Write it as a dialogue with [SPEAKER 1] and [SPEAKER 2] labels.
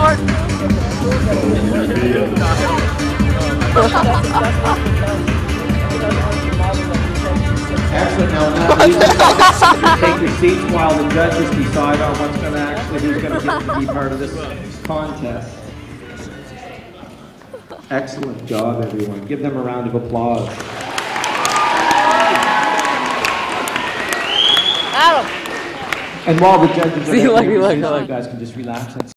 [SPEAKER 1] Excellent. Now, please take your seats while the judges decide on who's going to be part of this contest. Excellent job, everyone. Give them a round of applause. And while the judges are you guys can just relax and